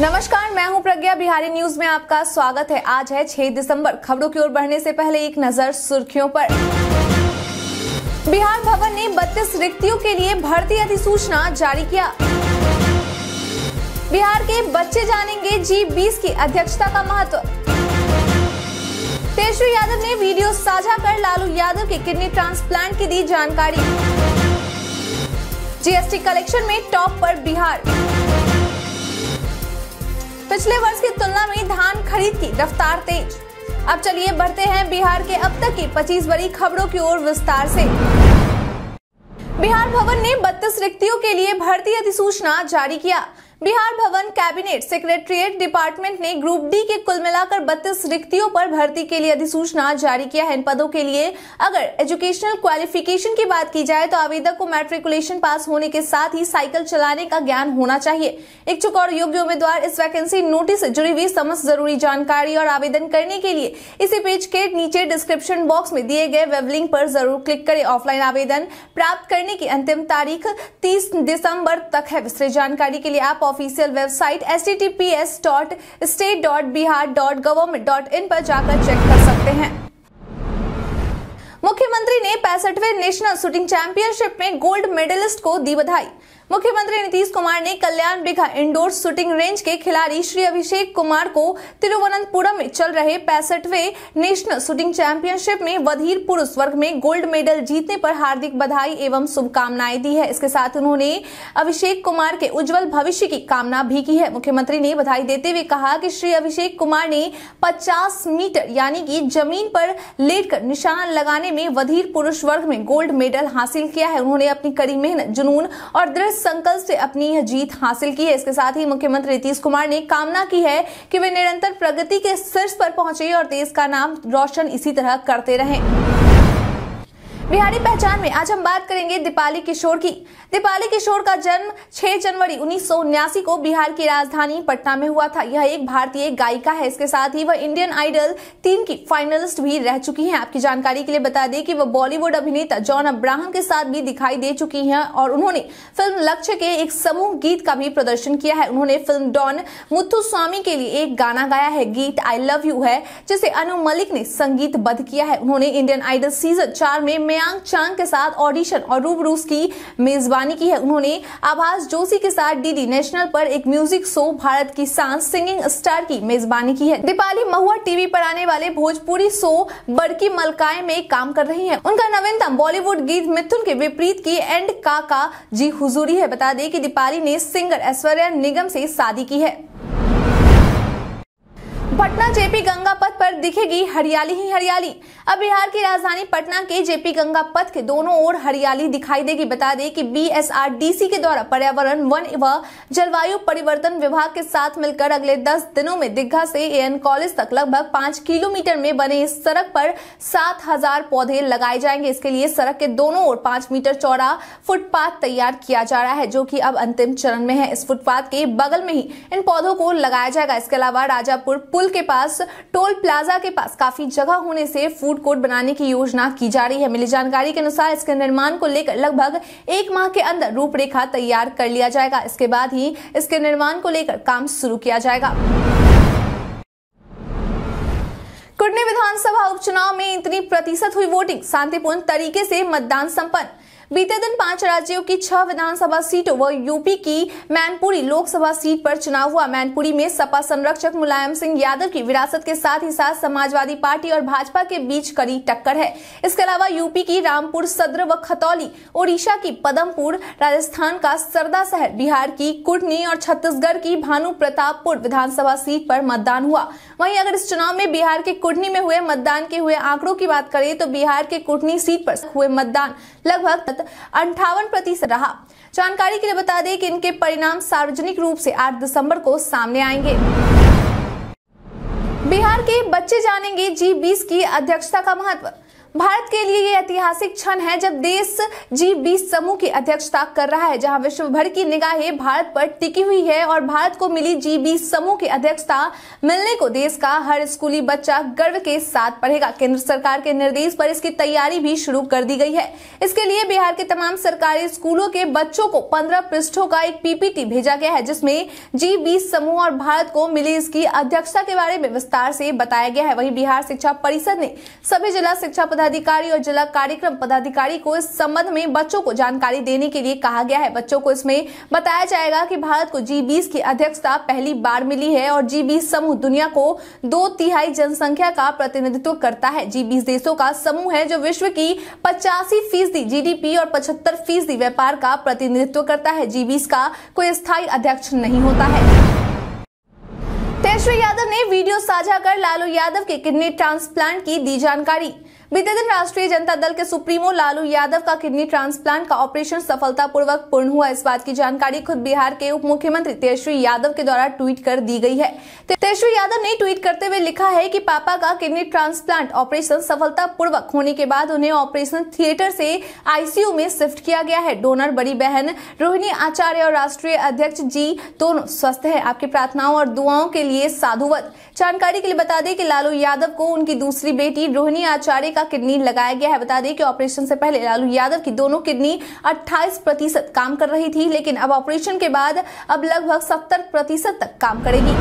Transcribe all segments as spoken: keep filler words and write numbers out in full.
नमस्कार, मैं हूं प्रज्ञा। बिहारी न्यूज में आपका स्वागत है। आज है छह दिसंबर। खबरों की ओर बढ़ने से पहले एक नजर सुर्खियों पर। बिहार भवन ने बत्तीस रिक्तियों के लिए भर्ती अधिसूचना जारी किया। बिहार के बच्चे जानेंगे जी बीस की अध्यक्षता का महत्व। तेजस्वी यादव ने वीडियो साझा कर लालू यादव के किडनी ट्रांसप्लांट की दी जानकारी। जीएसटी कलेक्शन में टॉप पर बिहार। पिछले वर्ष की तुलना में धान खरीद की रफ्तार तेज। अब चलिए बढ़ते हैं बिहार के अब तक की पच्चीस बड़ी खबरों की ओर विस्तार से। बिहार भवन ने बत्तीस रिक्तियों के लिए भर्ती अधिसूचना जारी किया। बिहार भवन कैबिनेट सेक्रेटरीट डिपार्टमेंट ने ग्रुप डी के कुल मिलाकर बत्तीस रिक्तियों पर भर्ती के लिए अधिसूचना जारी किया है। इन पदों के लिए अगर एजुकेशनल क्वालिफिकेशन की बात की जाए तो आवेदक को मैट्रिकुलेशन पास होने के साथ ही साइकिल चलाने का ज्ञान होना चाहिए। इच्छुक और योग्य उम्मीदवार इस वैकेंसी नोटिस से जुड़ी हुई समस्त जरूरी जानकारी और आवेदन करने के लिए इसी पेज के नीचे डिस्क्रिप्शन बॉक्स में दिए गए वेब लिंक पर जरूर क्लिक करें। ऑफलाइन आवेदन प्राप्त करने की अंतिम तारीख तीस दिसंबर तक है। विस्तृत जानकारी के लिए आप official website H T T P S dot state dot Bihar dot government dot in पर जाकर चेक कर सकते हैं। मुख्यमंत्री ने पैंसठवें नेशनल शूटिंग चैंपियनशिप में गोल्ड मेडलिस्ट को दी बधाई। मुख्यमंत्री नीतीश कुमार ने Kalyan Bigha indoor shooting range के खिलाड़ी श्री अभिषेक कुमार को तिरुवनंतपुरम में चल रहे पैंसठवें नेशनल शूटिंग चैंपियनशिप में वधीर पुरुष वर्ग में गोल्ड मेडल जीतने पर हार्दिक बधाई एवं शुभकामनाएं दी है। इसके साथ उन्होंने अभिषेक कुमार के उज्जवल भविष्य की कामना भी की है। मुख्यमंत्री ने बधाई देते हुए कहा कि श्री अभिषेक कुमार ने पचास मीटर यानी कि जमीन पर लेटकर निशाना लगाने में वधीर पुरुष वर्ग में गोल्ड मेडल हासिल किया है। उन्होंने अपनी कड़ी मेहनत, जुनून और दृढ़ संकल्प से अपनी यह जीत हासिल की है। इसके साथ ही मुख्यमंत्री नीतीश कुमार ने कामना की है कि वे निरंतर प्रगति के शीर्ष पर पहुंचे और देश का नाम रोशन इसी तरह करते रहें। बिहारी पहचान में आज हम बात करेंगे दीपाली किशोर की। दीपाली किशोर का जन्म छह जनवरी उन्नीस सौ उन्यासी को बिहार की राजधानी पटना में हुआ था। यह एक भारतीय गायिका है। इसके साथ ही वह इंडियन आइडल तीन की फाइनलिस्ट भी रह चुकी हैं। आपकी जानकारी के लिए बता दें कि वह बॉलीवुड अभिनेता जॉन अब्राहम के साथ भी दिखाई दे चुकी हैं और उन्होंने फिल्म लक्ष्य के एक समूह गीत का भी प्रदर्शन किया है। उन्होंने फिल्म डॉन मुथुस्वामी के लिए एक गाना गाया है। गीत आई लव यू है, जिसे अनु मलिक ने संगीतबद्ध किया है। उन्होंने इंडियन आइडल सीजन चार में मयांक चांग के साथ ऑडिशन और रूबरू की मेजबानी की है। उन्होंने आभास जोशी के साथ डीडी नेशनल पर एक म्यूजिक शो भारत की सांस सिंगिंग स्टार की मेजबानी की है। दीपाली महुआ टीवी पर आने वाले भोजपुरी शो बड़की मलकाय में काम कर रही हैं। उनका नवीनतम बॉलीवुड गीत मिथुन के विपरीत की एंड काका जी हुजूरी है। बता दें कि दीपाली ने सिंगर ऐश्वर्या निगम से शादी की है। पटना जेपी गंगा पथ पर दिखेगी हरियाली ही हरियाली। अब बिहार की राजधानी पटना के जेपी गंगा पथ के दोनों ओर हरियाली दिखाई देगी। बता दें कि B S R D C के द्वारा पर्यावरण, वन व जलवायु परिवर्तन विभाग के साथ मिलकर अगले दस दिनों में दीघा से ए एन कॉलेज तक लगभग पांच किलोमीटर में बने इस सड़क पर सात हजार पौधे लगाए जाएंगे। इसके लिए सड़क के दोनों ओर पांच मीटर चौड़ा फुटपाथ तैयार किया जा रहा है, जो कि अब अंतिम चरण में है। इस फुटपाथ के बगल में ही इन पौधों को लगाया जाएगा। इसके अलावा राजापुर पुल के पास टोल प्लाजा के पास काफी जगह होने से फूड कोर्ट बनाने की योजना की जा रही है। मिली जानकारी के अनुसार इसके निर्माण को लेकर लगभग एक माह के अंदर रूपरेखा तैयार कर लिया जाएगा। इसके बाद ही इसके निर्माण को लेकर काम शुरू किया जाएगा। कुर्नी विधानसभा उपचुनाव में इतनी प्रतिशत हुई वोटिंग, शांतिपूर्ण तरीके से मतदान संपन्न। बीते दिन पांच राज्यों की छह विधानसभा सीटों व यूपी की मैनपुरी लोकसभा सीट पर चुनाव हुआ। मैनपुरी में सपा संरक्षक मुलायम सिंह यादव की विरासत के साथ ही साथ समाजवादी पार्टी और भाजपा के बीच कड़ी टक्कर है। इसके अलावा यूपी की रामपुर सद्र व खतौली, ओडिशा की पदमपुर, राजस्थान का सरदा शहर, बिहार की कुटनी और छत्तीसगढ़ की भानु प्रतापपुर विधानसभा सीट पर मतदान हुआ। वहीं अगर इस चुनाव में बिहार के कुटनी में हुए मतदान के हुए आंकड़ों की बात करें तो बिहार के कुटनी सीट पर हुए मतदान लगभग अंठावन प्रतिशत रहा। जानकारी के लिए बता दें कि इनके परिणाम सार्वजनिक रूप से आठ दिसंबर को सामने आएंगे। बिहार के बच्चे जानेंगे जी बीस की अध्यक्षता का महत्व। भारत के लिए ये ऐतिहासिक क्षण है जब देश जी बीस समूह की अध्यक्षता कर रहा है, जहां विश्व भर की निगाहें भारत पर टिकी हुई है और भारत को मिली जी बीस समूह की अध्यक्षता मिलने को देश का हर स्कूली बच्चा गर्व के साथ पढ़ेगा। केंद्र सरकार के निर्देश पर इसकी तैयारी भी शुरू कर दी गई है। इसके लिए बिहार के तमाम सरकारी स्कूलों के बच्चों को पंद्रह पृष्ठों का एक पीपीटी भेजा गया है, जिसमें जी बीस समूह और भारत को मिली इसकी अध्यक्षता के बारे में विस्तार से बताया गया है। वहीं बिहार शिक्षा परिषद ने सभी जिला शिक्षा पदाधिकारी और जिला कार्यक्रम पदाधिकारी को इस संबंध में बच्चों को जानकारी देने के लिए कहा गया है। बच्चों को इसमें बताया जाएगा कि भारत को जी बीस की अध्यक्षता पहली बार मिली है और जी बीस समूह दुनिया को दो तिहाई जनसंख्या का प्रतिनिधित्व करता है। जी बीस देशों का समूह है जो विश्व की पचासी फीसदी जीडीपी और पचहत्तर फीसदी व्यापार का प्रतिनिधित्व करता है। जी बीस का कोई स्थायी अध्यक्ष नहीं होता है। तेजस्वी यादव ने वीडियो साझा कर लालू यादव के किडनी ट्रांसप्लांट की दी जानकारी। बीते दिन राष्ट्रीय जनता दल के सुप्रीमो लालू यादव का किडनी ट्रांसप्लांट का ऑपरेशन सफलतापूर्वक पूर्ण हुआ। इस बात की जानकारी खुद बिहार के उप मुख्यमंत्री तेजस्वी यादव के द्वारा ट्वीट कर दी गई है। तेजस्वी यादव ने ट्वीट करते हुए लिखा है कि पापा का किडनी ट्रांसप्लांट ऑपरेशन सफलतापूर्वक होने के बाद उन्हें ऑपरेशन थिएटर से आईसीयू में शिफ्ट किया गया है। डोनर बड़ी बहन रोहिणी आचार्य और राष्ट्रीय अध्यक्ष जी दोनों स्वस्थ है। आपकी प्रार्थनाओं और दुआओं के लिए साधुवाद। जानकारी के लिए बता दें कि लालू यादव को उनकी दूसरी बेटी रोहिणी आचार्य का किडनी लगाया गया है। बता दें कि ऑपरेशन से पहले लालू यादव की दोनों किडनी अट्ठाईस प्रतिशत काम कर रही थी, लेकिन अब ऑपरेशन के बाद अब लगभग सत्तर प्रतिशत तक काम करेगी।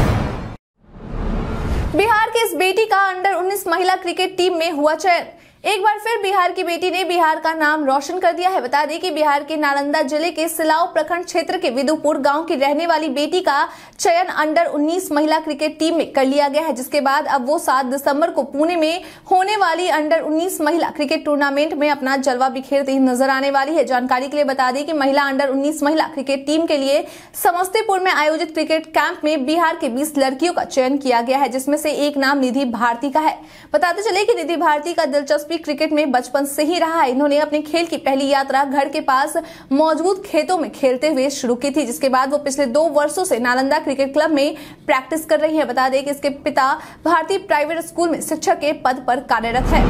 बिहार की इस बेटी का अंडर उन्नीस महिला क्रिकेट टीम में हुआ चयन। एक बार फिर बिहार की बेटी ने बिहार का नाम रोशन कर दिया है। बता दें कि बिहार के नालंदा जिले के सिलाव प्रखंड क्षेत्र के विदुपुर गांव की रहने वाली बेटी का चयन अंडर उन्नीस महिला क्रिकेट टीम में कर लिया गया है, जिसके बाद अब वो सात दिसंबर को पुणे में होने वाली अंडर उन्नीस महिला क्रिकेट टूर्नामेंट में अपना जलवा बिखेरती नजर आने वाली है। जानकारी के लिए बता दें कि महिला अंडर उन्नीस महिला क्रिकेट टीम के लिए समस्तीपुर में आयोजित क्रिकेट कैंप में बिहार के बीस लड़कियों का चयन किया गया है, जिसमें से एक नाम निधि भारती का है। बताते चले कि निधि भारती का दिलचस्पी क्रिकेट में बचपन से ही रहा है। इन्होंने अपने खेल की पहली यात्रा घर के पास मौजूद खेतों में खेलते हुए शुरू की थी, जिसके बाद वो पिछले दो वर्षों से नालंदा क्रिकेट क्लब में प्रैक्टिस कर रही है। बता दें कि इसके पिता भारतीय प्राइवेट स्कूल में शिक्षक के पद पर कार्यरत है।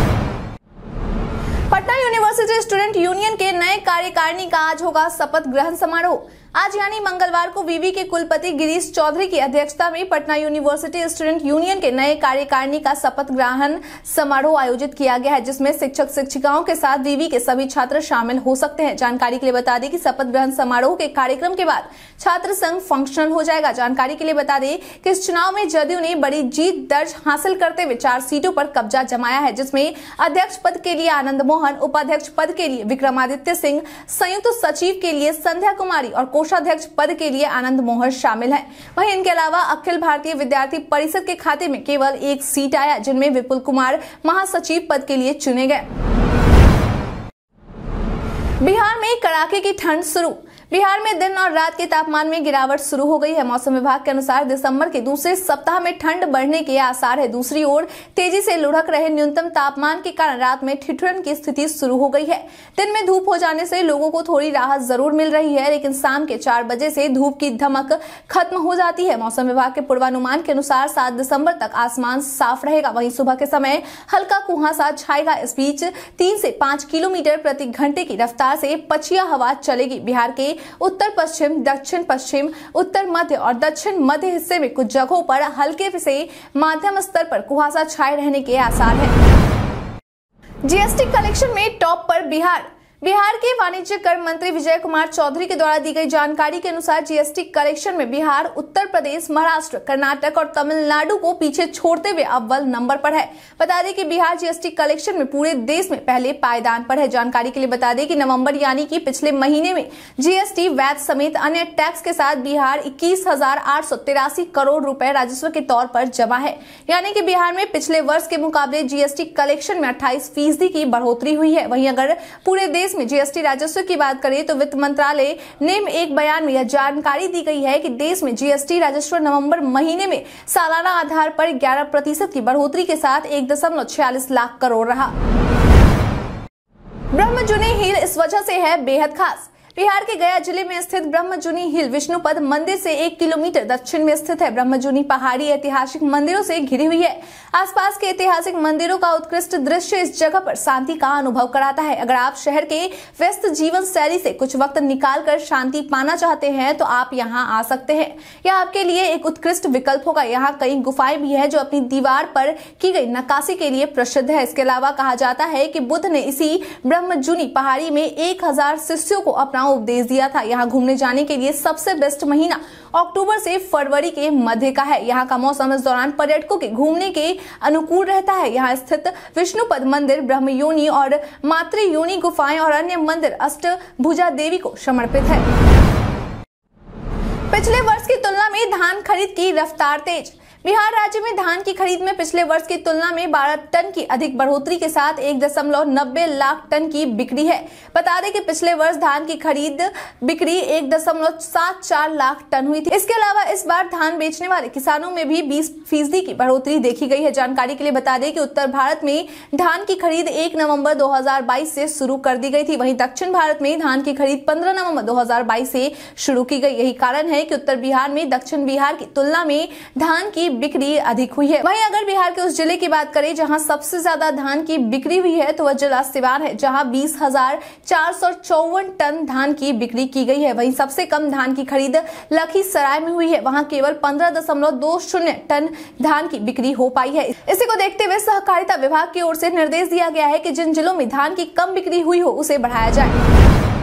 पटना यूनिवर्सिटी स्टूडेंट यूनियन के नए कार्यकारिणी का आज होगा शपथ ग्रहण समारोह। आज यानी मंगलवार को विवि के कुलपति गिरीश चौधरी की अध्यक्षता में पटना यूनिवर्सिटी स्टूडेंट यूनियन के नए कार्यकारिणी का शपथ ग्रहण समारोह आयोजित किया गया है, जिसमें शिक्षक शिक्षिकाओं के साथ विवि के सभी छात्र शामिल हो सकते हैं। जानकारी के लिए बता दें कि शपथ ग्रहण समारोह के कार्यक्रम के बाद छात्र संघ फंक्शनल हो जाएगा। जानकारी के लिए बता दें कि इस चुनाव में जदयू ने बड़ी जीत दर्ज हासिल करते हुए चार सीटों पर कब्जा जमाया है, जिसमें अध्यक्ष पद के लिए आनंद मोहन, उपाध्यक्ष पद के लिए विक्रमादित्य सिंह, संयुक्त सचिव के लिए संध्या कुमारी और कोषाध्यक्ष पद के लिए आनंद मोहन शामिल हैं। वहीं इनके अलावा अखिल भारतीय विद्यार्थी परिषद के खाते में केवल एक सीट आया, जिनमें विपुल कुमार महासचिव पद के लिए चुने गए। बिहार में कड़ाके की ठंड शुरू। बिहार में दिन और रात के तापमान में गिरावट शुरू हो गई है। मौसम विभाग के अनुसार दिसंबर के दूसरे सप्ताह में ठंड बढ़ने के आसार है। दूसरी ओर तेजी से लुढ़क रहे न्यूनतम तापमान के कारण रात में ठिठुरन की स्थिति शुरू हो गई है। दिन में धूप हो जाने से लोगों को थोड़ी राहत जरूर मिल रही है, लेकिन शाम के चार बजे से धूप की धमक खत्म हो जाती है। मौसम विभाग के पूर्वानुमान के अनुसार सात दिसंबर तक आसमान साफ रहेगा। वहीं सुबह के समय हल्का कुहासा छाएगा। इस बीच तीन से पांच किलोमीटर प्रति घंटे की रफ्तार से पछिया हवा चलेगी। बिहार के उत्तर पश्चिम, दक्षिण पश्चिम, उत्तर मध्य और दक्षिण मध्य हिस्से में कुछ जगहों पर हल्के से माध्यम स्तर पर कुहासा छाए रहने के आसार हैं। जीएसटी कलेक्शन में टॉप पर बिहार। बिहार के वाणिज्य कर मंत्री विजय कुमार चौधरी के द्वारा दी गई जानकारी के अनुसार जीएसटी कलेक्शन में बिहार, उत्तर प्रदेश, महाराष्ट्र, कर्नाटक और तमिलनाडु को पीछे छोड़ते हुए अव्वल नंबर पर है। बता दें कि बिहार जीएसटी कलेक्शन में पूरे देश में पहले पायदान पर है। जानकारी के लिए बता दें कि नवंबर यानी कि पिछले महीने में जीएसटी, वैट समेत अन्य टैक्स के साथ बिहार इक्कीस हजार आठ सौ तिरासी करोड़ रुपए राजस्व के तौर पर जमा है। यानी कि बिहार में पिछले वर्ष के मुकाबले जीएसटी कलेक्शन में अट्ठाईस फीसदी की बढ़ोतरी हुई है। वहीं अगर पूरे देश में जीएसटी राजस्व की बात करें तो वित्त मंत्रालय ने एक बयान में यह जानकारी दी गई है कि देश में जीएसटी राजस्व नवंबर महीने में सालाना आधार पर ग्यारह प्रतिशत की बढ़ोतरी के साथ एक दशमलव छियालीस लाख करोड़ रहा। ब्रह्मजुनी हील इस वजह से है बेहद खास। बिहार के गया जिले में स्थित ब्रह्मजुनी हिल विष्णुपद मंदिर से एक किलोमीटर दक्षिण में स्थित है। ब्रह्मजुनी पहाड़ी ऐतिहासिक मंदिरों से घिरी हुई है। आसपास के ऐतिहासिक मंदिरों का उत्कृष्ट दृश्य इस जगह पर शांति का अनुभव कराता है। अगर आप शहर के व्यस्त जीवन शैली से कुछ वक्त निकालकर शांति पाना चाहते हैं तो आप यहाँ आ सकते हैं। यह आपके लिए एक उत्कृष्ट विकल्प होगा। यहाँ कई गुफाएं भी है जो अपनी दीवार पर की गई नक्काशी के लिए प्रसिद्ध है। इसके अलावा कहा जाता है कि बुद्ध ने इसी ब्रह्मजुनी पहाड़ी में एक हजार शिष्यों को अपना उपदेश दिया था। यहाँ घूमने जाने के लिए सबसे बेस्ट महीना अक्टूबर से फरवरी के मध्य का है। यहाँ का मौसम इस दौरान पर्यटकों के घूमने के अनुकूल रहता है। यहाँ स्थित विष्णुपद मंदिर ब्रह्मयोनि और मातृयोनि गुफाएं और अन्य मंदिर अष्टभुजा देवी को समर्पित है। पिछले वर्ष की तुलना में धान खरीद की रफ्तार तेज। बिहार राज्य में धान की खरीद में पिछले वर्ष की तुलना में बारह टन की अधिक बढ़ोतरी के साथ एक दशमलव नब्बे लाख टन की बिक्री है। बता दें कि पिछले वर्ष धान की खरीद बिक्री एक दशमलव सात चार लाख टन हुई थी। इसके अलावा इस बार धान बेचने वाले किसानों में भी बीस फीसदी की बढ़ोतरी देखी गई है। जानकारी के लिए बता दें कि उत्तर भारत में धान की खरीद एक नवम्बर दो हजार बाईस से शुरू कर दी गई थी। वहीं दक्षिण भारत में धान की खरीद पंद्रह नवम्बर दो हजार बाईस से शुरू की गई। यही कारण है कि उत्तर बिहार में दक्षिण बिहार की तुलना में धान की बिक्री अधिक हुई है। वहीं अगर बिहार के उस जिले की बात करें जहां सबसे ज्यादा धान की बिक्री हुई है तो वह जिला सिवान है, जहां बीस हजार चार सौ चौवन टन धान की बिक्री की गई है। वहीं सबसे कम धान की खरीद लखीसराय में हुई है। वहां केवल पंद्रह दशमलव दो शून्य टन धान की बिक्री हो पाई है। इसी को देखते हुए सहकारिता विभाग की ओर से निर्देश दिया गया है कि जिन जिलों में धान की कम बिक्री हुई हो उसे बढ़ाया जाए।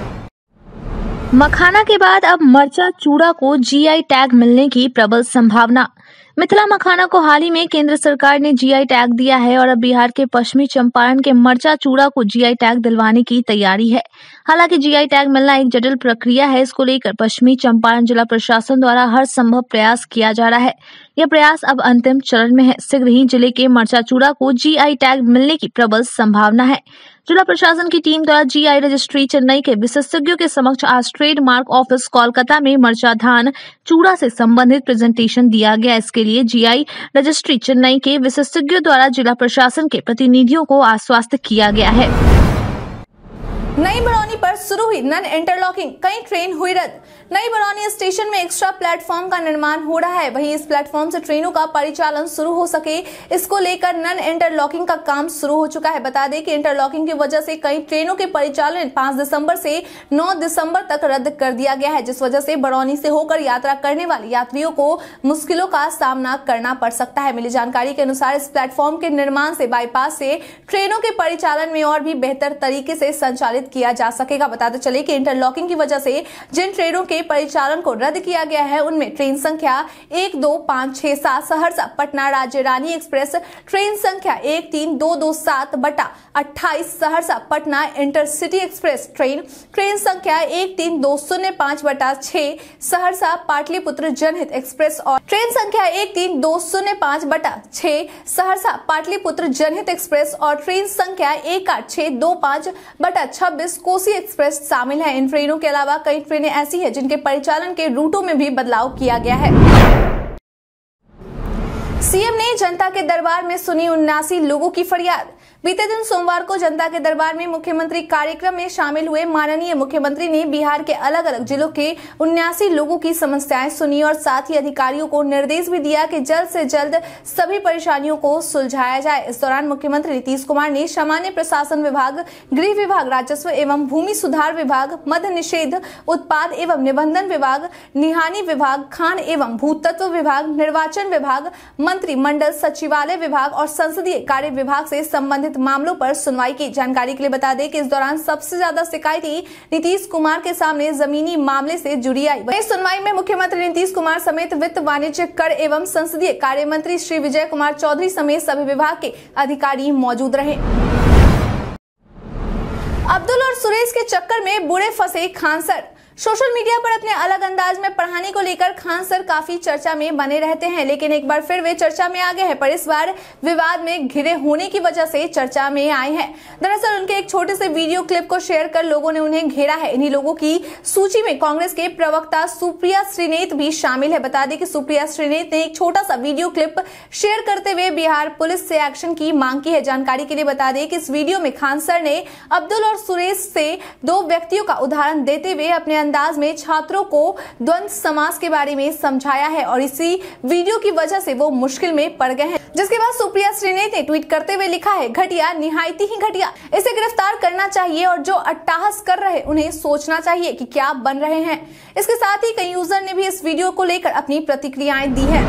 मखाना के बाद अब मरचा चूड़ा को जीआई टैग मिलने की प्रबल संभावना। मिथिला मखाना को हाल ही में केंद्र सरकार ने जीआई टैग दिया है और अब बिहार के पश्चिमी चंपारण के मरचा चूड़ा को जीआई टैग दिलवाने की तैयारी है। हालांकि जीआई टैग मिलना एक जटिल प्रक्रिया है। इसको लेकर पश्चिमी चंपारण जिला प्रशासन द्वारा हर संभव प्रयास किया जा रहा है। यह प्रयास अब अंतिम चरण में है। शीघ्र ही जिले के मरचा चूड़ा को जीआई टैग मिलने की प्रबल संभावना है। जिला प्रशासन की टीम द्वारा जीआई रजिस्ट्री चेन्नई के विशेषज्ञों के समक्ष आज ट्रेडमार्क ऑफिस कोलकाता में मरचा धान चूड़ा से संबंधित प्रेजेंटेशन दिया गया। इसके लिए जीआई रजिस्ट्री चेन्नई के विशेषज्ञों द्वारा जिला प्रशासन के प्रतिनिधियों को आश्वस्त किया गया है। नई बरौनी पर शुरू हुई नन इंटरलॉकिंग, कई ट्रेन हुई रद्द। नई बरौनी स्टेशन में एक्स्ट्रा प्लेटफॉर्म का निर्माण हो रहा है। वहीं इस प्लेटफॉर्म से ट्रेनों का परिचालन शुरू हो सके, इसको लेकर नन इंटरलॉकिंग का काम शुरू हो चुका है। बता दें कि इंटरलॉकिंग की वजह से कई ट्रेनों के परिचालन पाँच दिसंबर से नौ दिसंबर तक रद्द कर दिया गया है, जिस वजह से बरौनी से होकर यात्रा करने वाले यात्रियों को मुश्किलों का सामना करना पड़ सकता है। मिली जानकारी के अनुसार इस प्लेटफॉर्म के निर्माण से बाईपास से ट्रेनों के परिचालन में और भी बेहतर तरीके से संचालित किया जा सकेगा। बताते चले कि इंटरलॉकिंग की वजह से जिन ट्रेनों के परिचालन को रद्द किया गया है उनमें ट्रेन संख्या एक दो पाँच छह सात सहरसा पटना राज्य रानी एक्सप्रेस, ट्रेन संख्या एक तीन दो दो सात बटा अट्ठाईस Saharsa Patna intercity express train, train संख्या एक तीन दो शून्य पाँच बटा छह सहरसा पाटलिपुत्र जनहित एक्सप्रेस और ट्रेन संख्या एक तीन दो शून्य पाँच बटा छह सहरसा पाटलिपुत्र जनहित एक्सप्रेस और ट्रेन संख्या एक आठ छह दो पाँच बटा छब्बीस कोसी एक्सप्रेस शामिल है। इन ट्रेनों के अलावा कई ट्रेनें ऐसी हैं जिनके परिचालन के रूटों में भी बदलाव किया गया है। सीएम ने जनता के दरबार में सुनी उन्नासी लोगों की फरियाद। बीते दिन सोमवार को जनता के दरबार में मुख्यमंत्री कार्यक्रम में शामिल हुए माननीय मुख्यमंत्री ने बिहार के अलग अलग जिलों के उन्नासी लोगों की समस्याएं सुनी और साथ ही अधिकारियों को निर्देश भी दिया कि जल्द से जल्द सभी परेशानियों को सुलझाया जाए। इस दौरान मुख्यमंत्री नीतीश कुमार ने सामान्य प्रशासन विभाग, गृह विभाग, राजस्व एवं भूमि सुधार विभाग, मद्य निषेध, उत्पाद एवं निबंधन विभाग, निहानी विभाग, खान एवं भूतत्व विभाग, निर्वाचन विभाग, मंत्रिमंडल सचिवालय विभाग और संसदीय कार्य विभाग से संबंधित मामलों पर सुनवाई की। जानकारी के लिए बता दें कि इस दौरान सबसे ज्यादा शिकायतें नीतीश कुमार के सामने जमीनी मामले से जुड़ी आई। वहीं सुनवाई में मुख्यमंत्री नीतीश कुमार समेत वित्त, वाणिज्य, कर एवं संसदीय कार्य मंत्री श्री विजय कुमार चौधरी समेत सभी विभाग के अधिकारी मौजूद रहे। अब्दुल और सुरेश के चक्कर में बुरे फंसे खान सर। सोशल मीडिया पर अपने अलग अंदाज में पढ़ाने को लेकर खान सर काफी चर्चा में बने रहते हैं, लेकिन एक बार फिर वे चर्चा में आ गए हैं, पर इस बार विवाद में घिरे होने की वजह से चर्चा में आए हैं। दरअसल उनके एक छोटे से वीडियो क्लिप को शेयर कर लोगों ने उन्हें घेरा है। इन्हीं लोगों की सूची में कांग्रेस के प्रवक्ता सुप्रिया श्रीनेत भी शामिल है। बता दें कि सुप्रिया श्रीनेत ने एक छोटा सा वीडियो क्लिप शेयर करते हुए बिहार पुलिस से एक्शन की मांग की है। जानकारी के लिए बता दें कि इस वीडियो में खान सर ने अब्दुल और सुरेश से दो व्यक्तियों का उदाहरण देते हुए अपने अंदाज में छात्रों को द्वंद्व समास के बारे में समझाया है और इसी वीडियो की वजह से वो मुश्किल में पड़ गए हैं। जिसके बाद सुप्रिया श्रीनेत ने ट्वीट करते हुए लिखा है, घटिया, निहायती ही घटिया, इसे गिरफ्तार करना चाहिए और जो अट्टहास कर रहे उन्हें सोचना चाहिए कि क्या बन रहे हैं। इसके साथ ही कई यूजर ने भी इस वीडियो को लेकर अपनी प्रतिक्रियाएं दी है।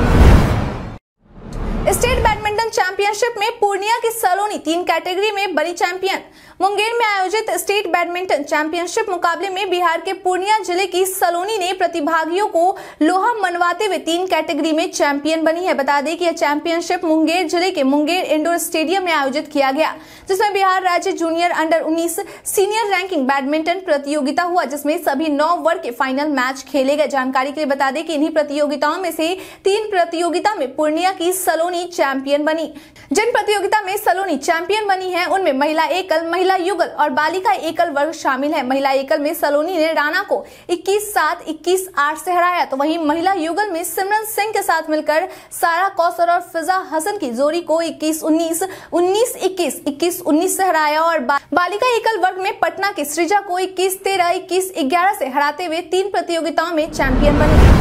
स्टेट बैडमिंटन चैंपियनशिप में पूर्णिया की सलोनी तीन कैटेगरी में बनी चैंपियन। मुंगेर में आयोजित स्टेट बैडमिंटन चैंपियनशिप मुकाबले में बिहार के पूर्णिया जिले की सलोनी ने प्रतिभागियों को लोहा मनवाते हुए तीन कैटेगरी में चैंपियन बनी है। बता दें कि यह चैंपियनशिप मुंगेर जिले के मुंगेर इंडोर स्टेडियम में आयोजित किया गया, जिसमें बिहार राज्य जूनियर अंडर उन्नीस सीनियर रैंकिंग बैडमिंटन प्रतियोगिता हुआ, जिसमें सभी नौ वर्ग के फाइनल मैच खेले गए। जानकारी के लिए बता दें कि इन्हीं प्रतियोगिताओं में से तीन प्रतियोगिता में पूर्णिया की सलोनी चैंपियन बनी। जिन प्रतियोगिता में सलोनी चैंपियन बनी है उनमें महिला एकल, महिला युगल और बालिका एकल वर्ग शामिल है। महिला एकल में सलोनी ने राणा को इक्कीस सात, इक्कीस आठ से हराया, तो वहीं महिला युगल में सिमरन सिंह के साथ मिलकर सारा कौसर और फिजा हसन की जोड़ी को इक्कीस उन्नीस, उन्नीस इक्कीस, इक्कीस उन्नीस से हराया और बा, बालिका एकल वर्ग में पटना की सृजा को इक्कीस तेरह, इक्कीस ग्यारह से हराते हुए तीन प्रतियोगिताओं में चैंपियन बनी।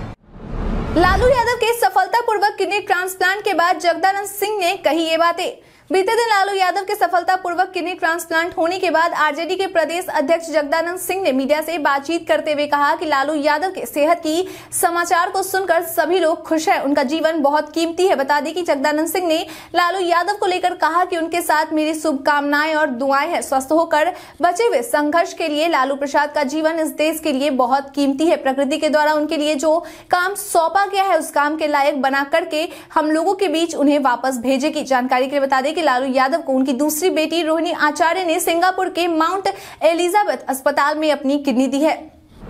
लालू यादव के सफलतापूर्वक किडनी ट्रांसप्लांट के बाद जगदानंद सिंह ने कही ये बातें। बीते दिन लालू यादव के सफलतापूर्वक किडनी ट्रांसप्लांट होने के बाद आरजेडी के प्रदेश अध्यक्ष जगदानंद सिंह ने मीडिया से बातचीत करते हुए कहा कि लालू यादव के सेहत की समाचार को सुनकर सभी लोग खुश हैं, उनका जीवन बहुत कीमती है। बता दें कि जगदानंद सिंह ने लालू यादव को लेकर कहा कि उनके साथ मेरी शुभकामनाएं और दुआएं हैं। स्वस्थ होकर बचे हुए संघर्ष के लिए लालू प्रसाद का जीवन इस देश के लिए बहुत कीमती है। प्रकृति के द्वारा उनके लिए जो काम सौंपा गया है उस काम के लायक बना करके हम लोगों के बीच उन्हें वापस भेजेगी। जानकारी के लिए बता दें कि लालू यादव को उनकी दूसरी बेटी रोहिणी आचार्य ने सिंगापुर के माउंट एलिजाबेथ अस्पताल में अपनी किडनी दी है।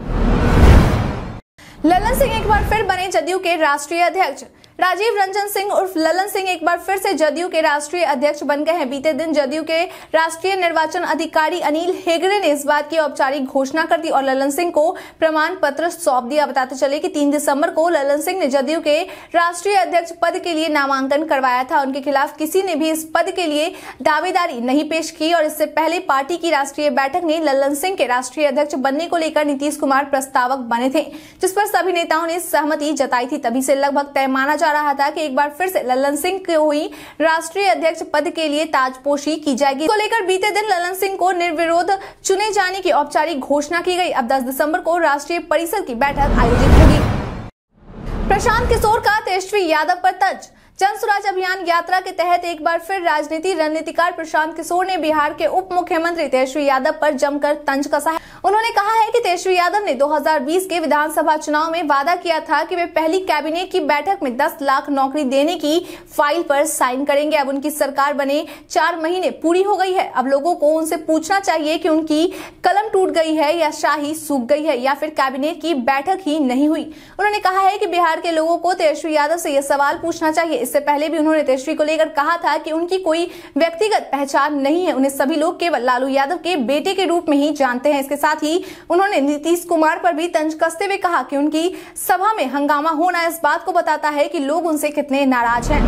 ललन सिंह एक बार फिर बने जदयू के राष्ट्रीय अध्यक्ष। राजीव रंजन सिंह उर्फ ललन सिंह एक बार फिर से जदयू के राष्ट्रीय अध्यक्ष बन गए हैं। बीते दिन जदयू के राष्ट्रीय निर्वाचन अधिकारी अनिल हेगड़े ने इस बात की औपचारिक घोषणा कर दी और ललन सिंह को प्रमाण पत्र सौंप दिया। बताते चले कि तीन दिसंबर को ललन सिंह ने जदयू के राष्ट्रीय अध्यक्ष पद के लिए नामांकन करवाया था। उनके खिलाफ किसी ने भी इस पद के लिए दावेदारी नहीं पेश की और इससे पहले पार्टी की राष्ट्रीय बैठक में ललन सिंह के राष्ट्रीय अध्यक्ष बनने को लेकर नीतीश कुमार प्रस्तावक बने थे, जिस पर सभी नेताओं ने सहमति जताई थी। तभी से लगभग तय माना जा रहा था कि एक बार फिर से ललन सिंह को ही राष्ट्रीय अध्यक्ष पद के लिए ताजपोशी की जाएगी। को लेकर बीते दिन ललन सिंह को निर्विरोध चुने जाने की औपचारिक घोषणा की गई। अब दस दिसंबर को राष्ट्रीय परिषद की बैठक आयोजित होगी। प्रशांत किशोर का तेजस्वी यादव पर तंज। जन स्वराज अभियान यात्रा के तहत एक बार फिर राजनीति रणनीतिकार प्रशांत किशोर ने बिहार के उप मुख्यमंत्री तेजस्वी यादव पर जमकर तंज कसा है। उन्होंने कहा है कि तेजस्वी यादव ने दो हज़ार बीस के विधानसभा चुनाव में वादा किया था कि वे पहली कैबिनेट की बैठक में दस लाख नौकरी देने की फाइल पर साइन करेंगे। अब उनकी सरकार बने चार महीने पूरी हो गई है। अब लोगों को उनसे पूछना चाहिए कि उनकी कलम टूट गई है या शाही सूख गई है या फिर कैबिनेट की बैठक ही नहीं हुई। उन्होंने कहा है कि बिहार के लोगों को तेजस्वी यादव से यह सवाल पूछना चाहिए। इससे पहले भी उन्होंने तेजस्वी को लेकर कहा था कि उनकी कोई व्यक्तिगत पहचान नहीं है, उन्हें सभी लोग केवल लालू यादव के बेटे के रूप में ही जानते हैं। इसके साथ ही उन्होंने नीतीश कुमार पर भी तंज कसते हुए कहा कि उनकी सभा में हंगामा होना इस बात को बताता है कि लोग उनसे कितने नाराज हैं।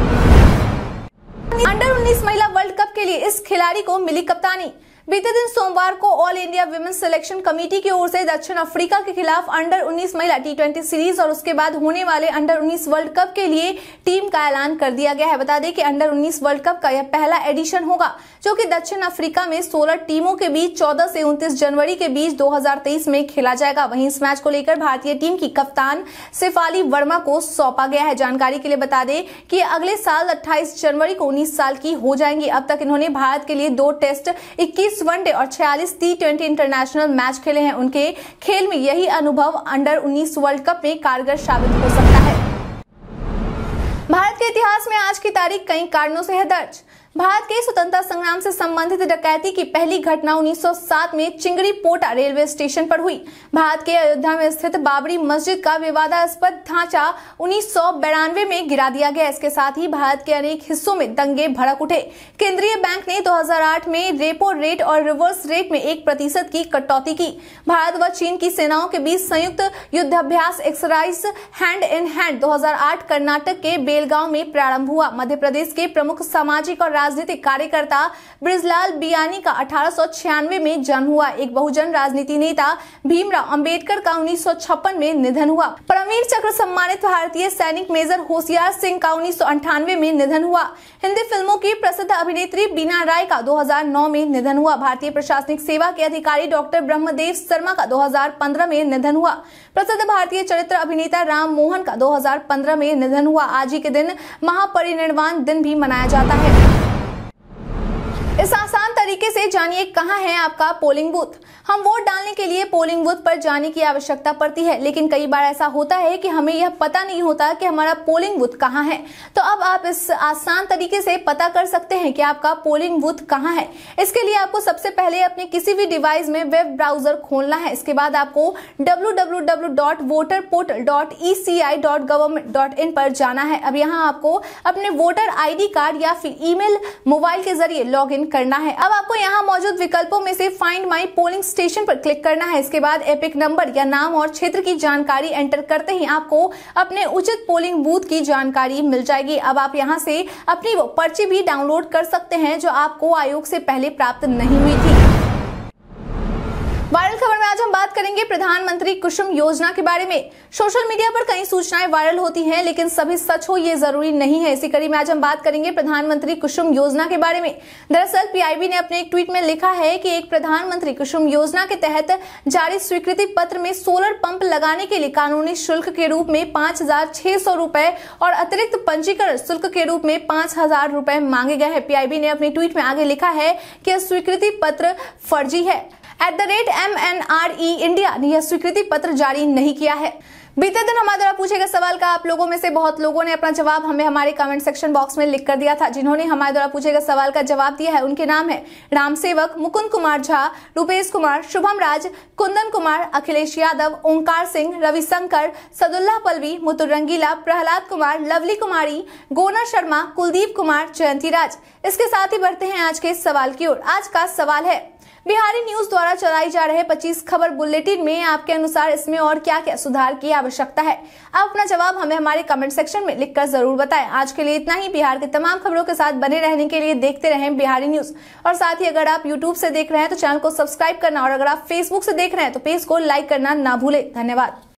अंडर उन्नीस महिला वर्ल्ड कप के लिए इस खिलाड़ी को मिली कप्तानी। बीते दिन सोमवार को all India women's selection committee की ओर से दक्षिण अफ्रीका के खिलाफ अंडर उन्नीस महिला टी ट्वेंटी सीरीज और उसके बाद होने वाले अंडर उन्नीस वर्ल्ड कप के लिए टीम का ऐलान कर दिया गया है। बता दें कि अंडर उन्नीस वर्ल्ड कप का यह पहला एडिशन होगा जो कि दक्षिण अफ्रीका में सोलह टीमों के बीच चौदह से उनतीस जनवरी के बीच दो हज़ार तेईस में खेला जाएगा। वहीं इस मैच को लेकर भारतीय टीम की कप्तान शेफाली वर्मा को सौंपा गया है। जानकारी के लिए बता दें कि अगले साल अट्ठाईस जनवरी को उन्नीस साल की हो जाएंगी। अब तक इन्होंने भारत के लिए दो टेस्ट, इक्कीस वनडे और छियालीस टी ट्वेंटी इंटरनेशनल मैच खेले हैं। उनके खेल में यही अनुभव अंडर उन्नीस वर्ल्ड कप में कारगर साबित हो सकता है। भारत के इतिहास में आज की तारीख कई कारणों से है दर्ज। भारत के स्वतंत्रता संग्राम से संबंधित डकैती की पहली घटना उन्नीस सौ सात में चिंगरी पोटा रेलवे स्टेशन पर हुई। भारत के अयोध्या में स्थित बाबरी मस्जिद का विवादास्पद ढांचा उन्नीस सौ बानवे में गिरा दिया गया। इसके साथ ही भारत के अनेक हिस्सों में दंगे भड़क उठे। केंद्रीय बैंक ने दो हज़ार आठ में रेपो रेट और रिवर्स रेट में एक प्रतिशत की कटौती की। भारत व चीन की सेनाओं के बीच संयुक्त युद्धाभ्यास एक्सरसाइज हैंड इन हैंड दो हज़ार आठ कर्नाटक के बेलगांव में प्रारंभ हुआ। मध्य प्रदेश के प्रमुख सामाजिक और राजनीतिक कार्यकर्ता ब्रिजलाल बियानी का अठारह सौ छियानवे में जन्म हुआ। एक बहुजन राजनीति नेता भीमराव अंबेडकर का उन्नीस सौ छप्पन में निधन हुआ। परमवीर चक्र सम्मानित भारतीय सैनिक मेजर होशियार सिंह का उन्नीस सौ अंठानवे में निधन हुआ। हिंदी फिल्मों की प्रसिद्ध अभिनेत्री बीना राय का दो हज़ार नौ में निधन हुआ। भारतीय प्रशासनिक सेवा के अधिकारी डॉक्टर ब्रह्मदेव शर्मा का दो हज़ार पंद्रह में निधन हुआ। प्रसिद्ध भारतीय चरित्र अभिनेता राम मोहन का दो हज़ार पंद्रह में निधन हुआ। आज ही के दिन महापरिनिर्वाण दिन भी मनाया जाता है। इस आसान तरीके से जानिए कहां है आपका पोलिंग बूथ। हम वोट डालने के लिए पोलिंग बूथ पर जाने की आवश्यकता पड़ती है, लेकिन कई बार ऐसा होता है कि हमें यह पता नहीं होता कि हमारा पोलिंग बूथ कहां है। तो अब आप इस आसान तरीके से पता कर सकते हैं कि आपका पोलिंग बूथ कहां है। इसके लिए आपको सबसे पहले अपने किसी भी डिवाइस में वेब ब्राउजर खोलना है। इसके बाद आपको W W W dot voter portal dot E C I dot government dot in पर जाना है। अब यहाँ आपको अपने वोटर आई डी कार्ड या फिर ईमेल मोबाइल के जरिए लॉग इन करना है। अब आपको यहाँ मौजूद विकल्पों में से फाइंड माई पोलिंग स्टेशन पर क्लिक करना है। इसके बाद एपिक नंबर या नाम और क्षेत्र की जानकारी एंटर करते ही आपको अपने उचित पोलिंग बूथ की जानकारी मिल जाएगी। अब आप यहाँ से अपनी वो पर्ची भी डाउनलोड कर सकते हैं जो आपको आयोग से पहले प्राप्त नहीं हुई थी। वायरल खबर में आज हम बात करेंगे प्रधानमंत्री कुसुम योजना के बारे में। सोशल मीडिया पर कई सूचनाएं वायरल होती हैं, लेकिन सभी सच हो ये जरूरी नहीं है। इसी कड़ी में आज हम बात करेंगे प्रधानमंत्री कुसुम योजना के बारे में। दरअसल पी आई बी ने अपने एक ट्वीट में लिखा है कि एक प्रधानमंत्री कुसुम योजना के तहत जारी स्वीकृति पत्र में सोलर पंप लगाने के लिए कानूनी शुल्क के रूप में पांच हजार छह सौ रुपए और अतिरिक्त पंजीकरण शुल्क के रूप में पांच हजार रुपए मांगे गए हैं। पी आई बी ने अपने ट्वीट में आगे लिखा है कि स्वीकृति पत्र फर्जी है। At the rate M N R E India ने यह स्वीकृति पत्र जारी नहीं किया है। बीते दिन हमारे द्वारा पूछे गए सवाल का आप लोगों में से बहुत लोगों ने अपना जवाब हमें हमारे कमेंट सेक्शन बॉक्स में लिख कर दिया था। जिन्होंने हमारे द्वारा पूछे गए सवाल का जवाब दिया है उनके नाम है राम सेवक, मुकुंद कुमार झा, रूपेश कुमार, शुभम राज, कुंदन कुमार, अखिलेश यादव, ओंकार सिंह, रविशंकर, सदुल्लाह पलवी, मुतुर रंगीला, प्रहलाद कुमार, लवली कुमारी, गोना शर्मा, कुलदीप कुमार, जयंती राज। इसके साथ ही बढ़ते हैं आज के सवाल की ओर। आज का सवाल है, बिहारी न्यूज द्वारा चलाई जा रहे पच्चीस खबर बुलेटिन में आपके अनुसार इसमें और क्या क्या सुधार की आवश्यकता है। आप अपना जवाब हमें हमारे कमेंट सेक्शन में लिखकर जरूर बताएं। आज के लिए इतना ही। बिहार के तमाम खबरों के साथ बने रहने के लिए देखते रहें बिहारी न्यूज। और साथ ही अगर आप यूट्यूब से देख रहे हैं तो चैनल को सब्सक्राइब करना, और अगर आप फेसबुक से देख रहे हैं तो पेज को लाइक करना ना भूलें। धन्यवाद।